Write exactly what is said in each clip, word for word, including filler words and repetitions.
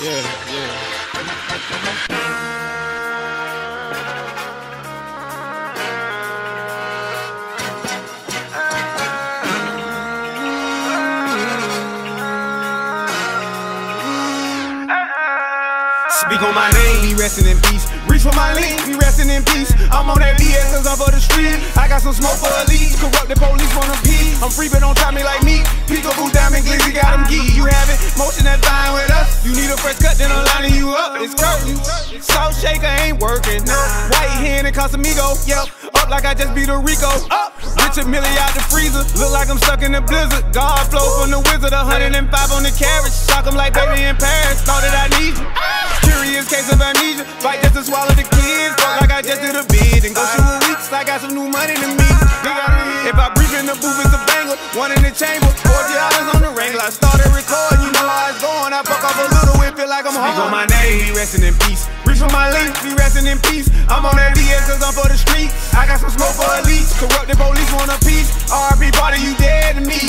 yeah, yeah. Speak on my name, be resting in peace. Reach for my link, be resting in peace. I'm on that B S cause I'm for the street. I got some smoke for a lead. Corrupted police wanna pee. I'm free but don't try me like me. Peekaboo diamond glizzy got them geek. You have it, motion that's fine with us. You need a fresh cut, then I'm lining you up. It's curtain. Salt shaker ain't working. No. White hand and Casamigo. Yep. Up like I just beat a Rico. Up. Richard Millie out the freezer. Look like I'm stuck in the blizzard. God flow from the wizard. one hundred and five on the carriage. Shock 'em like baby in Paris. Thought that I need you. Curious case of amnesia. Fight just to swallow the kids. Fuck like I just did a bid. And go shoot weeks. I got some new money to me. If I breathe in the booth, it's a banger. One in the chamber. forty dollars on the wrangler. I started recording. You know how it's going. I fuck off a little. It feel like I'm home. Speak on my name. Be resting in peace. Reach for my link. Be resting in peace. I'm on that B S cause I'm for the street. I got some smoke for elites. Corrupted police want a piece. R I P Party, you dead to me.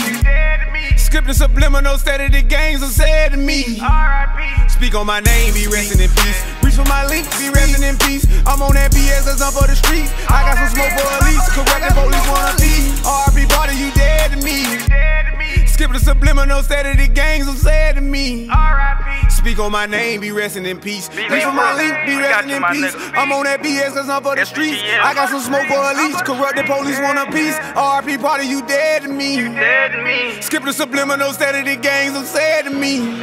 Skip the subliminal, steady the gangs are said to me. R I P Speak on my name, be resting in peace. Reach for my link, be resting in peace. I'm on that B S cause I'm for the street. I got some smoke for elites. Corrupted police want a piece. R I P Party, you dead to me. Skip the subliminal, steady the gangs are said to me. R I P Speak on my name, be resting in peace. Reach for my link, be resting in peace. I'm on that B S cause I'm for the streets. I got some smoke for elites. Corrupted police want a piece. R I P Party, you dead to me. Skip the subliminal, steady the gangs are said to me.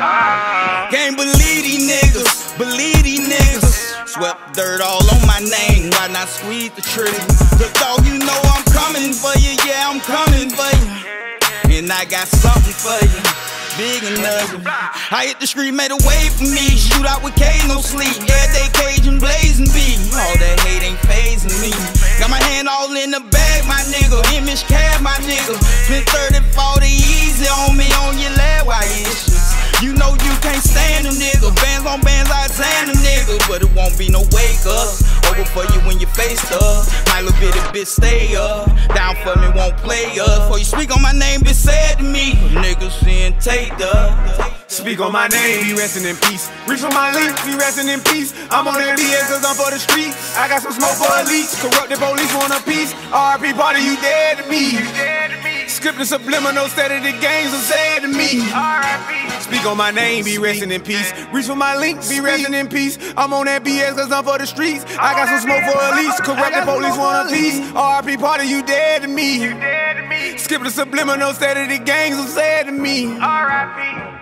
Can't believe these niggas, believe these niggas. Swept dirt all on my name, why not squeeze the trigger? Cause dog, you know I'm coming for you, yeah, I'm coming for you. And I got something for you, big and ugly. I hit the street, made a way for me. Shoot out with K, no sleep. Yeah, they Cajun blazing B. All that hate ain't phasing me. Got my hand all in the bag, my nigga. Image cab, my nigga. Spent thirty, forty easy on me on your lab. Why issues? You know you can't stand a nigga. Bands on bands, I stand a nigga. But it won't be no wake up. Over for you when you face up. My little bitty bitch stay up. Down for me, won't play up. Before you speak on my name, bitch said to me. Niggas seeing take up. Speak on my name, be resting in peace. Reach for my link, be resting in peace. I'm on that B S cause I'm for the street. I got some smoke for elites. Corrupted police want a piece. R I P Party, you dead to me. Skip the subliminal, steady the gangs are said to me. R I P Speak on my name, be resting in peace. Reach for my link, be resting in peace. I'm on that B S cause I'm for the streets. I got some smoke for elites. Corrupted police want a piece. R I P Party, you dead to me. Skip the subliminal, steady the gangs are said to me. R I P